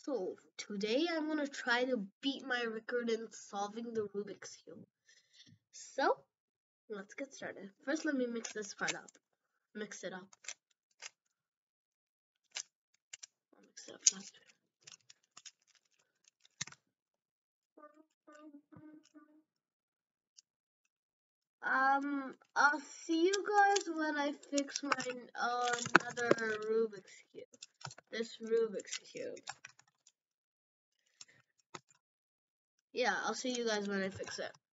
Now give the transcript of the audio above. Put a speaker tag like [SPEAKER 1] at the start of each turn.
[SPEAKER 1] So, today I'm gonna try to beat my record in solving the Rubik's Cube. So, let's get started. First, let me mix this part up. Mix it up. I'll mix it up faster. I'll see you guys when I fix my another Rubik's Cube. This Rubik's Cube. Yeah, I'll see you guys when I fix it.